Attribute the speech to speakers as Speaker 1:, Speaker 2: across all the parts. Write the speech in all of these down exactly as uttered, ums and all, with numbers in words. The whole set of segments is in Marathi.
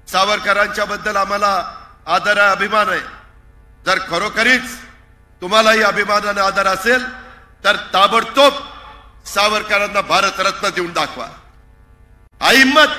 Speaker 1: सावरकरांच्या बद्दल आम्हाला आदर आहे, अभिमान आहे। जर खरोखरीच तुम्हालाही अभिमान आणि आदर असेल तर ताबडतोब सावरकरांना भारत रत्न देऊन दाखवा। हा हिम्मत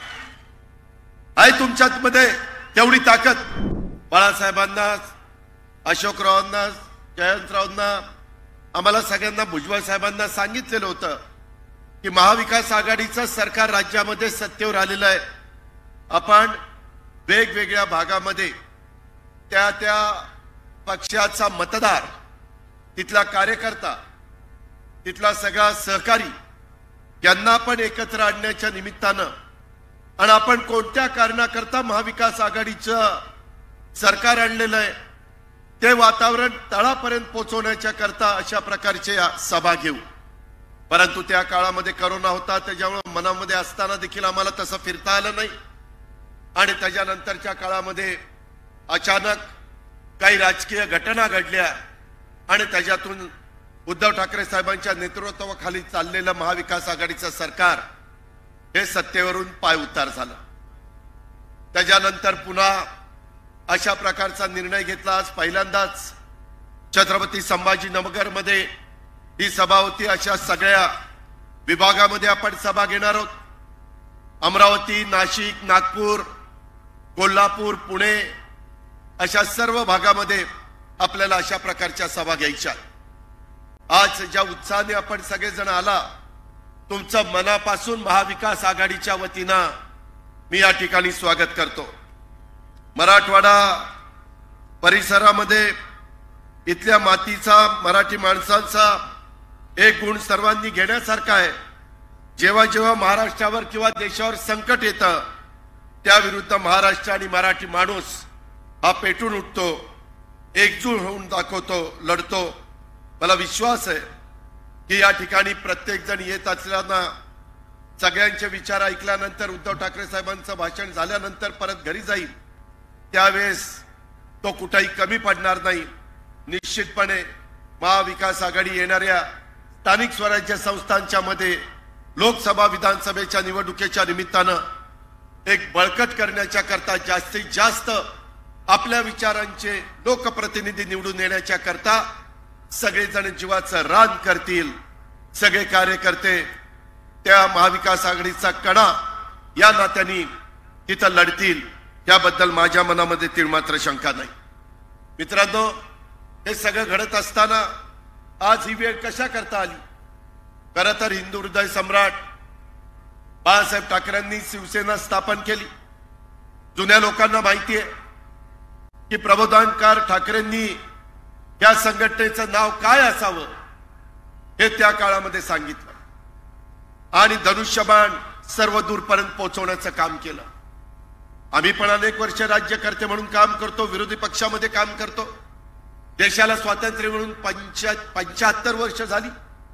Speaker 1: आहे तुमच्यात मध्ये, तेवढी ताकद। बाळासाहेबांना, अशोकरावांना, जयंतरावांना, आम्हाला सगळ्यांना, भुजबळ साहेबांना सांगितलेलं होतं की महाविकास आघाडीचं सरकार राज्यामध्ये सत्तेवर आलेलं आहे। आपण वेगवेगळ्या भागामध्ये त्या त्या पक्षाचा मतदार, तिथला कार्यकर्ता, तिथला सगळा सहकारी यांना पण एकत्र आणण्याच्या निमित्तानं आणि आपण कोणत्या कारणाकरता महाविकास आघाडीचं सरकार आणलेलं आहे ते वातावरण तळापर्यंत पोहोचवण्याच्या करता अशा प्रकारचे सभा घेऊ। परंतु त्या काळामध्ये करोना होता, त्याच्यामुळे मनामध्ये असताना देखील आम्हाला तसं फिरता आलं नाही। आणि त्याच्यानंतरच्या काळामध्ये अचानक काही राजकीय घटना घडल्या आणि त्याच्यातून उद्धव ठाकरे साहेबांच्या नेतृत्वाखाली चाललेलं महाविकास आघाडीचं सरकार हे सत्तेवरून पाय उतार झालं। त्याच्यानंतर पुन्हा अशा प्रकारचा निर्णय घेतला। आज पहिल्यांदाच छत्रपती संभाजीनगर मध्ये ही सभा होती। अशा सगळ्या विभागामध्ये आपण सभा घेणार आहोत। अमरावती, नाशिक, नागपूर, कोल्हापूर, पुणे अशा सर्व भागामध्ये आपल्याला अशा प्रकारच्या सभा घ्यायच्या। आज ज्या उत्साहाने आपण सगळेजण आला, तुमचं मनापासून महाविकास आघाडीच्या वतीनं मी या ठिकाणी स्वागत करतो। मराठवाडा परिसरामध्ये इथल्या मातीचा, मराठी माणसांचा एक गुण सर्वांनी घेण्यासारखा आहे। जेव्हा जेव्हा महाराष्ट्रावर किंवा देशावर संकट येतं त्याविरुद्ध महाराष्ट्र आणि मराठी माणूस हा पेटून उठतो, एकजूट होऊन दाखवतो, लढतो। मला विश्वास आहे की या ठिकाणी प्रत्येक जण येत असल्याना सगळ्यांचे विचार ऐकल्यानंतर, उद्धव ठाकरे साहेबांचं भाषण झाल्यानंतर परत घरी जाईल त्यावेळेस तो कुठेही कमी पडणार नाही। निश्चितपणे महाविकास आघाडी येणाऱ्या स्थानिक स्वराज्य संस्थांच्या मध्ये लोकसभा, विधानसभेच्या निवडणुकीच्या निमित्तानं एक बळकट करण्याच्या करता, जास्तीत जास्त आपल्या विचारांचे लोकप्रतिनिधी निवडून येण्याच्या करता सगळेजण जीवाचं रान करतील। सगळे कार्यकर्ते त्या महाविकास आघाडीचा कणा या नात्याने तिथं लढतील, त्याबद्दल माझ्या मनामध्ये तीळ मात्र शंका नाही। मित्रांनो, हे सगळं घडत असताना आज ही वेळ कशा करता आली? खरं तर हिंदू हृदय सम्राट बाळासाहेब ठाकरेंनी शिवसेना स्थापन केली। जुन्या लोकांना माहिती आहे की प्रबोधनकार ठाकरेंनी या संघटनेचं नाव काय असावं हे त्या काळामध्ये सांगितलं आणि धनुष्यबाण सर्व दूरपर्यंत पोहोचवण्याचं काम केलं। आम्ही पण अनेक वर्ष राज्यकर्ते म्हणून काम करतो, विरोधी पक्षामध्ये काम करतो। देशाला स्वातंत्र्य मिळून पंच्याहत्तर वर्ष झाली,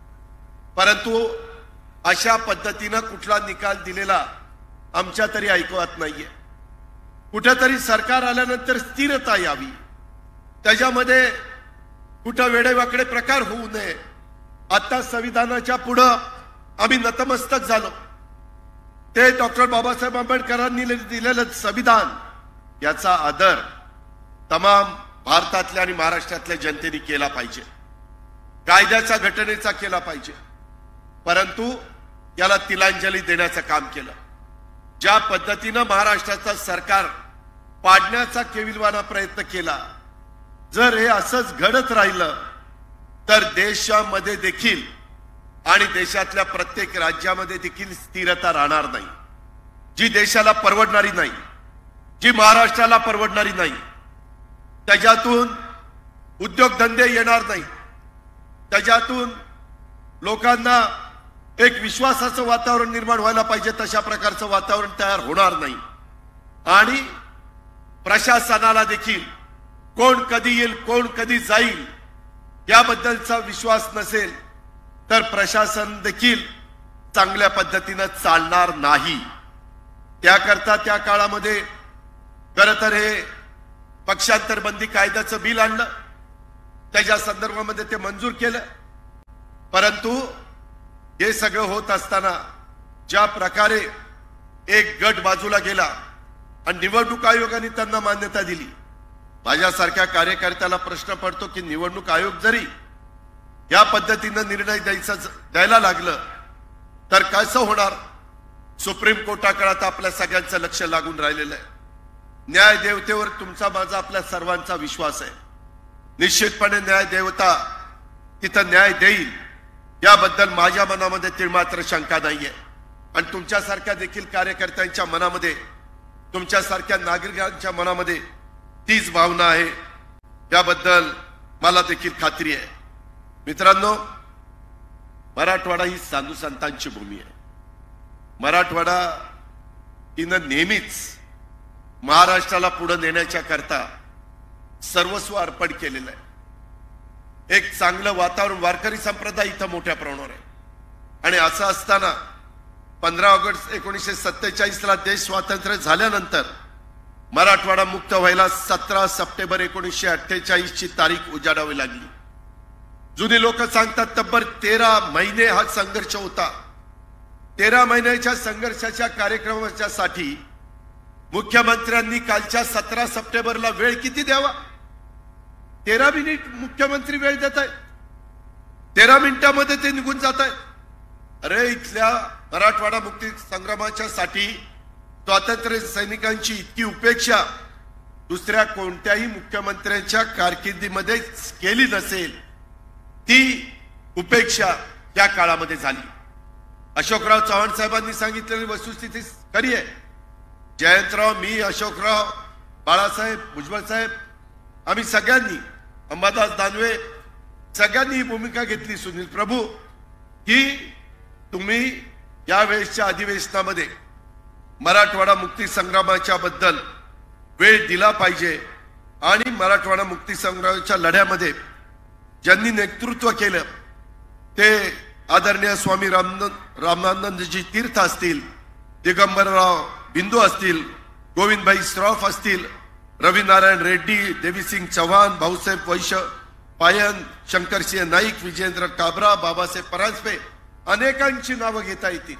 Speaker 1: परंतु अशा पद्धतीनं कुठला निकाल दिलेला आमच्या तरी ऐकवत नाहीये। कुठेतरी सरकार आल्यानंतर स्थिरता यावी, त्याच्यामध्ये कुठं वेडेवाकडे प्रकार होऊ नये। आता संविधानाच्या पुढं आम्ही नतमस्तक झालो। ते डॉक्टर बाबासाहेब आंबेडकरांनी दिलेलं संविधान, याचा आदर तमाम भारतातल्या आणि महाराष्ट्रातल्या जनतेने केला पाहिजे, कायद्याच्या घटनेचा केला पाहिजे। परंतु याला तिलांजली देण्याचं काम केलं। ज्या पद्धतीनं महाराष्ट्राचं सरकार पाडण्याचा केविलवाना प्रयत्न केला, जर हे असंच घडत राहिलं तर देशामध्ये देखील आणि देशातल्या प्रत्येक राज्यामध्ये देखील स्थिरता राहणार नाही, जी देशाला परवडणारी नाही, जी महाराष्ट्राला परवडणारी नाही। त्याच्यातून उद्योगधंदे येणार नाही, त्याच्यातून लोकांना एक विश्वासाचं वातावरण निर्माण व्हायला पाहिजे तशा प्रकारचं वातावरण तयार होणार नाही। आणि प्रशासनाला देखील कोण कधी येईल, कोण कधी जाईल याबद्दलचा विश्वास नसेल तर प्रशासन देखील चांगल्या पद्धतीने चालणार नाही। त्याकरता त्या काळामध्ये खरं तर हे पक्षांतर बंदी कायद्याचं बिल आणलं, त्याच्या संदर्भामध्ये ते मंजूर केलं। परंतु हे सगळं होत असताना ज्या प्रकारे एक गट बाजूला गेला आणि निवडणूक आयोगाने त्यांना मान्यता दिली। माझ्यासारख्या कार्यकर्त्याला प्रश्न पडतो की निवडणूक आयोग जरी या पद्धतीने निर्णय द्यायचा द्यायला लागलं तर कसं होणार। सुप्रीम कोर्टाकडे आता आपल्या सगळ्यांचं लक्ष लागून राहिलेलं आहे। न्याय देवतेवर तुमचा माझा आपल्या सर्वांचा विश्वास आहे। निश्चितपणे न्याय देवता तिथं न्याय देईल याबद्दल माझ्या मनामध्ये तिळमात्र शंका नाहीये। आणि तुमच्यासारख्या देखील कार्यकर्त्यांच्या मनामध्ये, तुमच्यासारख्या नागरिकांच्या मनामध्ये तीच भावना आहे याबद्दल मला देखील खात्री आहे। मित्रांनो, मराठवाडा ही साधू संतांची भूमी आहे। मराठवाडा हिनं नेहमीच महाराष्ट्राला पुढे नेण्याच्या करता सर्वस्व अर्पण केलेलं आहे। एक चांगलं वातावरण, वारकरी संप्रदाय इथं मोठ्या प्रमाणावर आहे। आणि असं असताना पंधरा ऑगस्ट एकोणीसशे सत्तेचाळीस ला देश स्वातंत्र्य झाल्यानंतर मराठवाडा मुक्त व्हायला सतरा सप्टेंबर एकोणीसशे अठ्ठेचाळीस ची तारीख उजाडावी लागली। जुनी लोक सांगतात तब्बल तेरा महिने हा संघर्ष होता। तेरा महिन्याच्या संघर्षाच्या कार्यक्रमाच्या साठी मुख्यमंत्र्यांनी कालच्या सतरा सप्टेंबरला वेळ किती द्यावा? तेरा मिनिट मुख्यमंत्री वेळ देत आहेत। तेरा मिनिटांमध्ये ते निघून जात आहेत। अरे, इथल्या मराठवाडा मुक्ती संग्रामाच्या साठी स्वातंत्र्य सैनिकांची इतकी उपेक्षा दुसऱ्या कोणत्याही मुख्यमंत्र्यांच्या कारकिर्दीमध्ये केली नसेल, ती उपेक्षा त्या काळामध्ये झाली। अशोकराव चव्हाण साहेबांनी सांगितलेली वस्तुस्थिती खरी आहे। जयंतराव, मी, अशोकराव, बाळासाहेब, भुजबळ साहेब, आम्ही सगळ्यांनी, अंबादास दानवे, सगळ्यांनी ही भूमिका घेतली सुनील प्रभू की तुम्ही यावेळेसच्या अधिवेशनामध्ये मराठवाडा मुक्ती संग्रामाच्या बद्दल वेळ दिला पाहिजे। आणि मराठवाडा मुक्ती संग्रामाच्या लढ्यामध्ये ज्यांनी नेतृत्व केलं ते आदरणीय स्वामी रामानंद रामानंदजी तीर्थ असतील, दिगंबरराव बिंदू असतील, गोविंदभाई श्रॉफ असतील, रविनारायण रेड्डी, देवीसिंग चव्हाण, भाऊसाहेब वैश्य पायन, शंकरसिंह नाईक, विजेंद्र काबरा, बाबासाहेब परांजपे, अनेकांची नावं घेता येतील।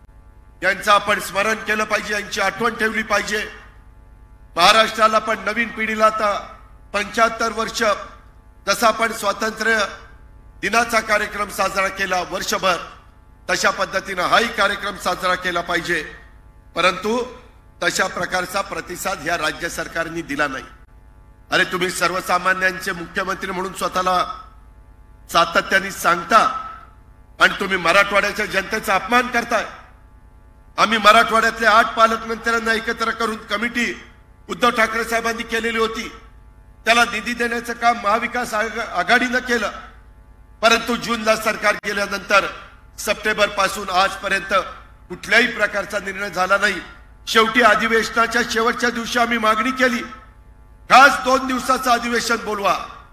Speaker 1: यांचं आपण स्मरण केलं पाहिजे, यांची आठवण ठेवली पाहिजे। महाराष्ट्राला पण, नवीन पिढीला आता पंच्याहत्तर वर्ष जसा आपण स्वातंत्र्य दिनाचा कार्यक्रम साजरा केला वर्षभर, तशा पद्धतीने हाही कार्यक्रम साजरा केला पाहिजे। परंतु तशा प्रकारचा प्रतिसाद या राज्य सरकारने दिला नाही। अरे, तुम्ही सर्वसामान्यांचे मुख्यमंत्री म्हणून स्वतःला सातत्याने सांगता आणि तुम्ही मराठवाड्याच्या जनतेचा अपमान करताय। आम्ही मराठवाड्यातल्या आठ पालकमंत्र्यांना एकत्र करून कमिटी उद्धव ठाकरे साहेबांनी केलेली होती। त्याला निधी देण्याचं काम महाविकास आघाडीनं केलं। परंतु जूनला सरकार गेल्यानंतर सप्टेंबर पासून आजपर्यंत कुठल्याही प्रकारचा निर्णय झाला नाही। शेवटी अधिवेशनाच्या शेवटच्या दिवशी आम्ही मागणी केली, खास दोन दिवसाचं अधिवेशन बोलवा,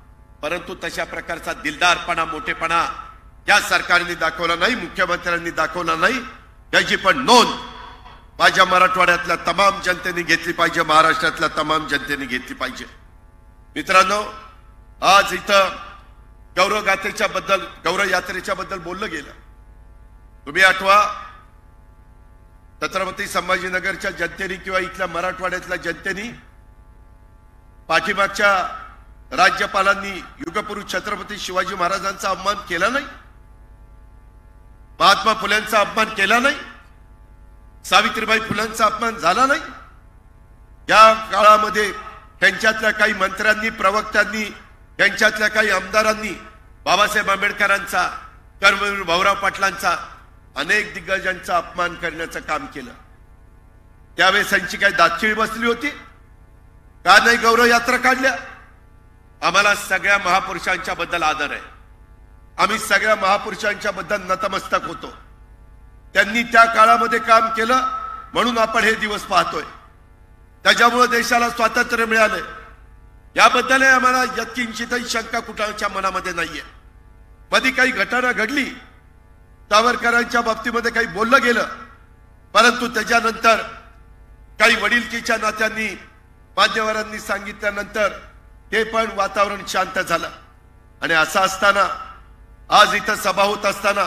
Speaker 1: परंतु तशा प्रकारचा दिलदारपणा, मोठेपणा या सरकारने दाखवला नाही, मुख्यमंत्र्यांनी दाखवला नाही। याची पण नोंद माझ्या मराठवाड्यातल्या तमाम जनतेने घेतली पाहिजे, महाराष्ट्रातल्या तमाम जनतेने घेतली पाहिजे। मित्रांनो, आज इथं गौरव गाथेच्या बद्दल, गौरव यात्रेच्या बद्दल बोललं गेलं। तुम्ही आठवा, छत्रपती संभाजीनगरच्या जनतेने किंवा इथल्या मराठवाड्यातल्या जनतेने पाठीमागच्या राज्यपालांनी युगपुरुष छत्रपती शिवाजी महाराजांचा अपमान केला नाही, महात्मा फुलेंचा अपमान केला नाही, सावित्रीबाई फुलेंचा अपमान झाला नाही। या काळामध्ये त्यांच्यातल्या काही मंत्र्यांनी, प्रवक्त्यांनी, त्यांच्यातल्या काही आमदारांनी बाबासाहेब आंबेडकरांचा, कर्मवीर भाऊराव पाटलांचा, अनेक दिग्गजांचा अपमान करण्याचं काम केलं। त्यावेळेस त्यांची काही दातखिळी बसली होती का नाही? गौरव यात्रा काढल्या। आम्हाला सगळ्या महापुरुषांच्या बद्दल आदर आहे, आम्ही सगळ्या महापुरुषांच्या बद्दल नतमस्तक होतो। त्यांनी त्या काळामध्ये काम केलं म्हणून आपण हे दिवस पाहतोय, त्याच्यामुळे देशाला स्वातंत्र्य मिळालंय। याबद्दल आम्हाला यत्किंचितही शंका कुणाच्या मनामध्ये नाहीये। मध्ये काही घटना घडली, सावरकरांच्या बाबतीमध्ये काही बोललं गेलं, परंतु त्याच्यानंतर काही वडिलकीच्या नात्यांनी, मान्यवरांनी सांगितल्यानंतर ते पण वातावरण शांत झालं। आणि असं असताना आज इथं सभा होत असताना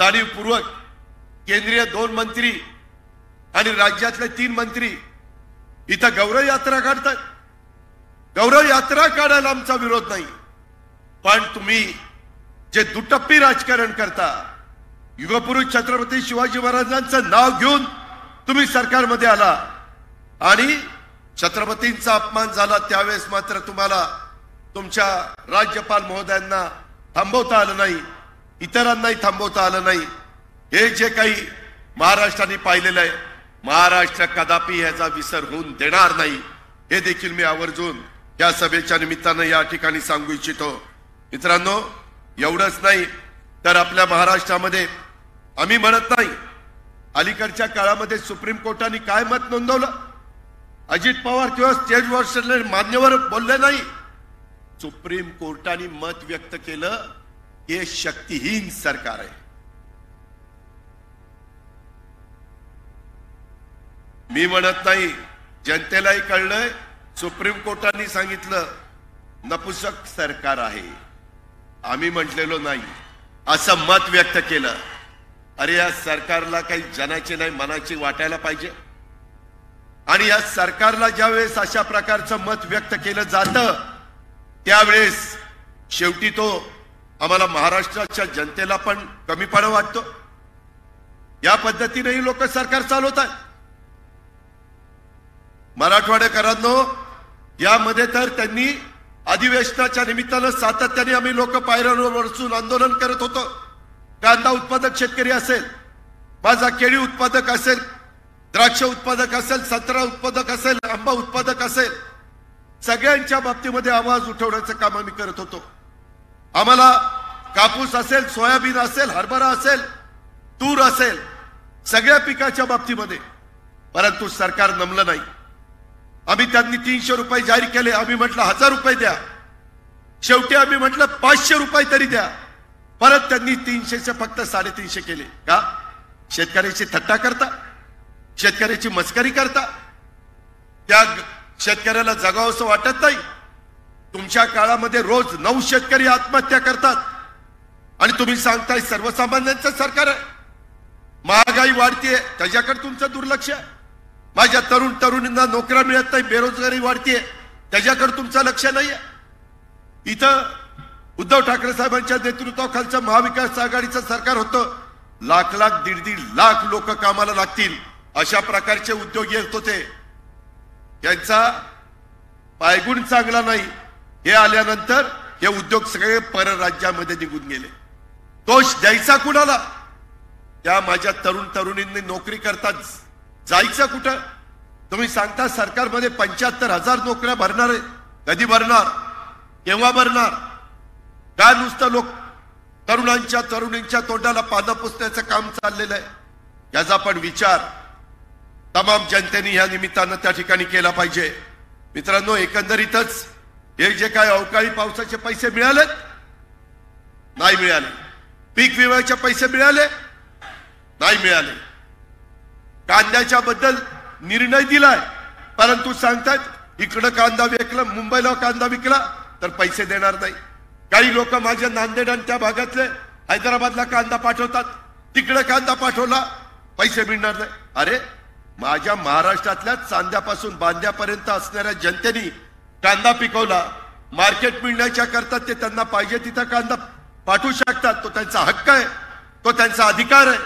Speaker 1: जाणीवपूर्वक केंद्रीय दोन मंत्री आणि राज्यातले तीन मंत्री इथं गौरव यात्रा काढतात. गौरव यात्रा काढायला आमचा विरोध नाही, पण तुम्ही जे दुटप्पी राजकारण करता, युगपुरुष छत्रपती शिवाजी महाराजांचं नाव घेऊन तुम्ही सरकारमध्ये आला आणि छत्रपतींचा अपमान झाला, त्यावेळेस मात्र तुम्हाला तुमच्या राज्यपाल महोदयांना थांबवता आलं नाही, इतरांनाही थांबवता आलं नाही. हे जे काही महाराष्ट्राने पाहिलेलं आहे, महाराष्ट्र कदापि ह्याचा विसर होऊन देणार नाही, हे देखील मी आवर्जून या सभेच्या निमित्तानं या ठिकाणी सांगू इच्छितो. मित्रांनो, एवढंच नाही तर आपल्या महाराष्ट्रामध्ये आम्ही म्हणत नाही, अलीकडच्या काळामध्ये सुप्रीम कोर्टाने काय मत नोंदवलं, अजित पवार किंवा स्टेजवर मान्यवर बोलले नाही. सुप्रीम कोर्टाने मत व्यक्त केलं हे शक्तिहीन सरकार आहे. मी म्हणत नाही, जनतेलाही कळलंय, सुप्रीम कोर्टाने सांगितलं नपुसक सरकार आहे. आम्ही म्हटलेलो नाही, असं मत व्यक्त केलं. अरे या सरकारला काही जनाची नाही मनाची वाटायला पाहिजे. आणि या सरकारला ज्यावेळेस अशा प्रकारचं मत व्यक्त केलं जातं, त्यावेळेस शेवटी तो आम्हाला महाराष्ट्राच्या जनतेला पण कमीपणा वाटतो. या पद्धतीनेही लोक सरकार चालवतात. मराठवाडेकरांनो, यामध्ये तर त्यांनी अधिवेशनाच्या निमित्तानं सातत्याने आम्ही लोक पायऱ्यांवर बसून आंदोलन करत होतो. कांदा उत्पादक शेतकरी असेल, माझा केळी उत्पादक असेल, द्राक्ष उत्पादक असेल, संत्रा उत्पादक असेल, आंबा उत्पादक असेल, सगळ्यांच्या बाबतीमध्ये आवाज उठवण्याचं काम आम्ही करत होतो. आम्हाला कापूस असेल, सोयाबीन असेल, हरभरा असेल, तूर असेल, सगळ्या पिकाच्या बाबतीमध्ये, परंतु सरकार नमलं नाही. आम्ही त्यांनी तीनशे रुपये जाहीर केले, आम्ही म्हटलं हजार रुपये द्या. शेवटी आम्ही म्हटलं पाचशे रुपये तरी द्या. परत त्यांनी तीनशेचे फक्त साडेतीनशे केले. का? शेतकऱ्याची थट्टा करता, शेतकऱ्याची मस्करी करता, त्या शेतकऱ्याला जगावंसं वाटत नाही. तुमच्या काळामध्ये रोज नऊ शेतकरी आत्महत्या करतात आणि तुम्ही सांगताय सर्वसामान्यांचं सरकार आहे. महागाई वाढतीये, त्याच्याकडे तुमचं दुर्लक्ष आहे. माझ्या तरुण तरुणींना नोकऱ्या मिळत नाही, बेरोजगारी वाढतीये, त्याच्याकडे तुमचं लक्ष नाहीये. इथं उद्धव ठाकरे साहेबांच्या नेतृत्वाखालचं महाविकास आघाडीचं सरकार होतं. लाख लाख दीड दीड लाख लोक कामाला लागतील अशा प्रकारचे उद्योग येत होते. यांचा पायगुण चांगला नाही. हे आल्यानंतर हे उद्योग सगळे परराज्यामध्ये निघून गेले. दोष द्यायचा कुणाला? त्या माझ्या तरुण तरुणींनी नोकरी करतात, जायचं कुठं? तुम्ही सांगता सरकारमध्ये पंच्याहत्तर हजार नोकऱ्या भरणार आहे. कधी भरणार? केव्हा भरणार? का नुसतं लोक तरुणांच्या तरुणींच्या तोंडाला पानं पुसण्याचं काम चाललेलं आहे? याचा पण विचार तमाम जनतेने या निमित्तानं त्या ठिकाणी केला पाहिजे. मित्रांनो, एकंदरीतच हे जे काय अवकाळी पावसाचे पैसे मिळाले नाही मिळाले, पीक विम्याचे पैसे मिळाले नाही मिळाले, कांद्याच्या बद्दल निर्णय दिलाय, परंतु सांगतात इकडं कांदा विकला, मुंबईला कांदा विकला तर पैसे देणार नाही. काही लोक माझ्या नांदेड आणि त्या भागातले हैदराबादला कांदा पाठवतात, तिकडे कांदा पाठवला पैसे मिळणार नाही. अरे, माझ्या महाराष्ट्रातल्या चांद्यापासून बांद्यापर्यंत असणाऱ्या जनतेने कांदा पिकवला, मार्केट मिळण्याच्या करता ते त्यांना पाहिजे तिथं कांदा पाठवू शकतात. तो त्यांचा हक्क आहे, तो त्यांचा अधिकार आहे,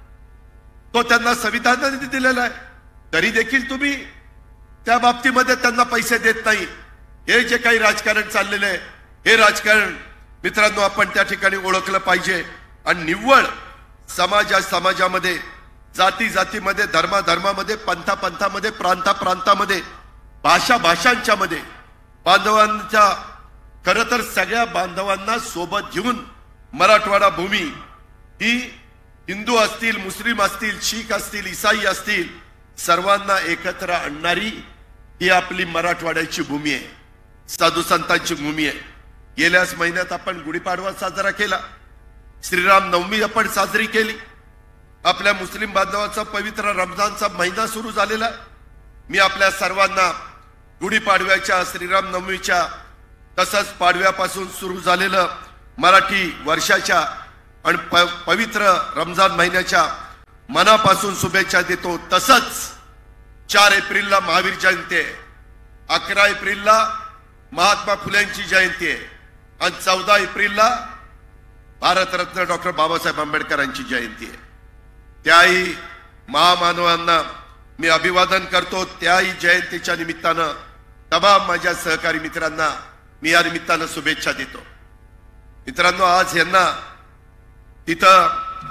Speaker 1: तो त्यांना संविधानाने दिलेला आहे. तरी देखील तुम्ही त्या बाबतीमध्ये त्यांना पैसे देत नाही. हे जे काही राजकारण चाललेलं आहे, हे राजकारण मित्रांनो आपण त्या ठिकाणी ओळखलं पाहिजे. आणि निव्वळ समाजा समाजामध्ये, जाती जातीमध्ये, धर्मा धर्मामध्ये, पंथा पंथामध्ये, प्रांता प्रांतामध्ये, भाषा भाषांच्या मध्ये बांधवांच्या, खरं तर सगळ्या बांधवांना सोबत घेऊन मराठवाडा भूमी ही हिंदू असतील, मुस्लिम असतील, शीख असतील, ईसाई असतील, सर्वांना एकत्र आणणारी ही आपली मराठवाड्याची भूमी आहे, साधू संतांची भूमी आहे. गेल्याच महिन्यात आपण गुढीपाडवा साजरा केला, श्रीराम नवमी आपण साजरी केली. आपल्या मुस्लिम बांधवाचा पवित्र रमजानचा महिना सुरू झालेला आहे. मी आपल्या सर्वांना गुढीपाडव्याच्या, श्रीराम नवमीच्या तसंच पाडव्यापासून सुरू झालेलं मराठी वर्षाच्या आणि पवित्र रमजान महिन्याच्या मनापासून शुभेच्छा देतो. तसंच चार एप्रिलला महावीर जयंती आहे, अकरा एप्रिलला महात्मा फुलेंची जयंती आहे आणि चौदा एप्रिलला भारतरत्न डॉक्टर बाबासाहेब आंबेडकरांची जयंती आहे. त्याही महामानवांना मी अभिवादन करतो. त्याही जयंतीच्या निमित्तानं तमाम माझ्या सहकारी मित्रांना मी या निमित्तानं शुभेच्छा देतो. मित्रांनो, आज यांना तिथं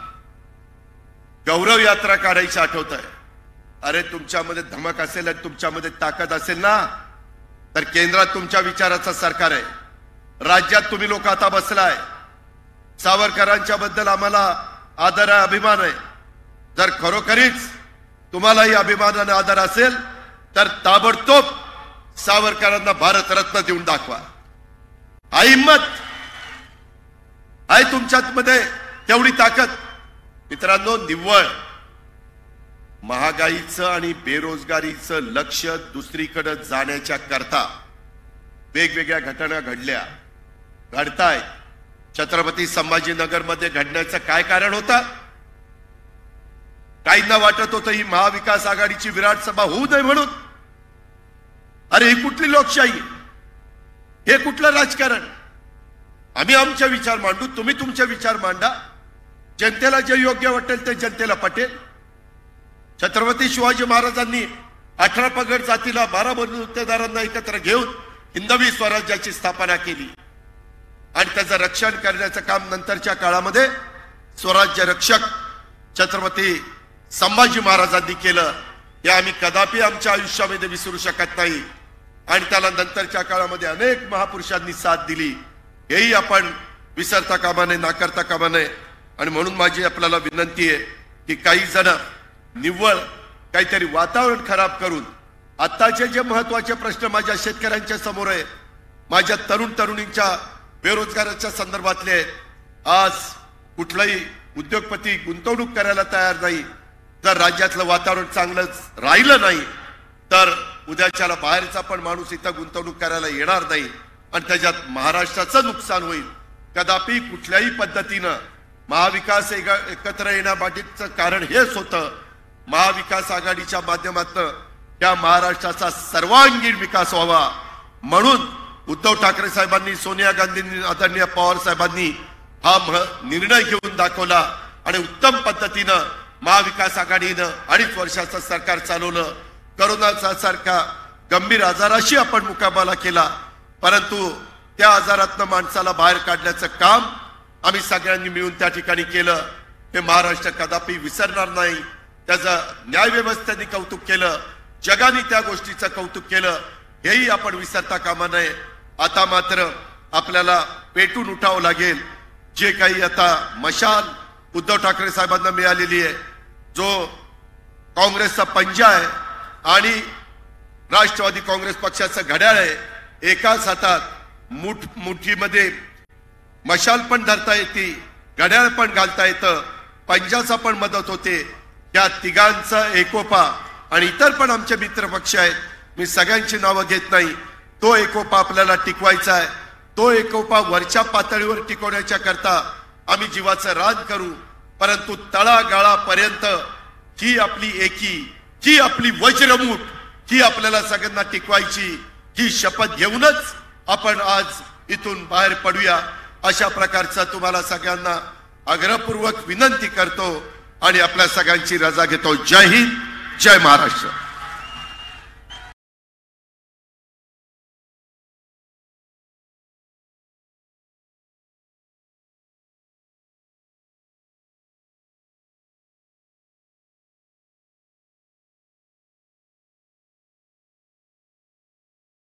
Speaker 1: गौरव यात्रा काढायची आठवत आहे. अरे तुमच्यामध्ये धमक असेल आणि तुमच्यामध्ये ताकद असेल ना, तर केंद्रात तुमच्या विचाराचं सरकार आहे, राज्यात तुम्ही लोक आता बसलाय. सावरकरांच्या बद्दल आम्हाला आदर आहे, अभिमान आहे. जर खरोखरीच तुम्हालाही अभिमान आणि आदर असेल तर ताबडतोब सावरकरांना भारतरत्न देऊन दाखवा. हा हिम्मत आहे तुमच्यात मध्ये, तेवढी ताकद. मित्रांनो, निव्वळ महागाईचं आणि बेरोजगारीचं लक्ष दुसरीकडे जाण्याच्या करता वेगवेगळ्या घटना घडल्या, घडतायत. छत्रपती संभाजीनगर मध्ये घडण्याचं काय कारण होतं? काहींना वाटत होतं ही महाविकास आघाडीची विराट सभा होऊ नये म्हणून. अरे ही कुठली लोकशाही, हे कुठलं राजकारण? आम्ही आमचे विचार मांडू, तुम्ही तुमचे विचार मांडा. जनतेला जे योग्य वाटेल ते जनतेला पटेल. छत्रपती शिवाजी महाराजांनी अठरा पगड जातीला बारा बलुतेदारांना एकत्र घेऊन हिंदवी स्वराज्याची स्थापना केली आणि त्याचं रक्षण करण्याचं काम नंतरच्या काळामध्ये स्वराज्य रक्षक छत्रपती संभाजी महाराजांनी केलं. हे आम्ही कदापि आमच्या आयुष्यामध्ये विसरू शकत नाही आणि त्याला नंतरच्या काळामध्ये अनेक महापुरुषांनी साथ दिली. हेही आपण विसरता कामा नये, नाकारता कामा नये. आणि म्हणून माझी आपल्याला विनंती आहे की काही जण निव्वळ काहीतरी वातावरण खराब करून आताचे जे महत्वाचे प्रश्न माझ्या शेतकऱ्यांच्या समोर आहेत, माझ्या तरुण तरुणींच्या बेरोजगाराच्या संदर्भातले आहेत. आज कुठलाही उद्योगपती गुंतवणूक करायला तयार नाही. जर राज्यातलं वातावरण चांगलं राहिलं नाही तर उद्याच्याला बाहेरचा पण माणूस इथं गुंतवणूक करायला येणार नाही आणि त्याच्यात महाराष्ट्राचं नुकसान होईल. कदापि कुठल्याही पद्धतीनं महाविकास एकत्र येण्याबाबतचं कारण हेच होतं, महाविकास आघाडीच्या माध्यमातून त्या महाराष्ट्राचा सर्वांगीण विकास व्हावा. म्हणून उद्धव ठाकरे साहेबांनी, सोनिया गांधींनी, आदरणीय पवार साहेबांनी हा निर्णय घेऊन दाखवला आणि उत्तम पद्धतीनं महाविकास आघाडीनं अडीच वर्षाचं सरकार चालवलं. करोनाचा सारखा गंभीर आजाराशी आपण मुकाबला केला, परंतु त्या आजारातनं माणसाला बाहेर काढण्याचं काम आम्ही सगळ्यांनी मिळून त्या ठिकाणी केलं. हे महाराष्ट्र कदापि विसरणार नाही. त्याचं न्यायव्यवस्थेने कौतुक केलं, जगाने त्या गोष्टीचं कौतुक केलं, हेही आपण विसरता कामा नये. आता मात्र आपल्याला पेटून उठावं लागेल. जे काही आता मशाल उद्धव ठाकरे साहेबांना मिळालेली आहे, जो काँग्रेसचा पंजा आहे आणि राष्ट्रवादी काँग्रेस पक्षाचं घड्याळ आहे, एकाच हातात मुठ मुठीमध्ये मशाल पण धरता येते, घड्याळ पण घालता येतं, पंजाचा पण मदत होते. त्या तिघांचा एकोपा आणि इतर पण आमचे मित्र पक्ष आहेत, मी सगळ्यांची नावं घेत नाही, तो एकोपा आपल्याला टिकवायचा आहे. तो एकोपा वरच्या पातळीवर टिकवण्याच्या करता आम्ही जीवाचं रान करू, परंतु तळागाळापर्यंत ही आपली एकी, ही आपली वज्रमूठ, ही आपल्याला सगळ्यांना टिकवायची, ही शपथ घेऊनच आपण आज इथून बाहेर पडूया. अशा प्रकारचा तुम्हाला सगळ्यांना आग्रहपूर्वक विनंती करतो आणि आपल्या सगळ्यांची रजा घेतो. जय हिंद, जय महाराष्ट्र.